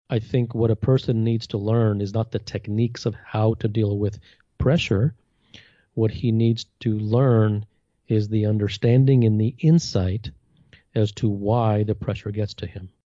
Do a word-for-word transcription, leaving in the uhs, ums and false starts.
I think what a person needs to learn is not the techniques of how to deal with pressure. What he needs to learn is the understanding and the insight as to why the pressure gets to him.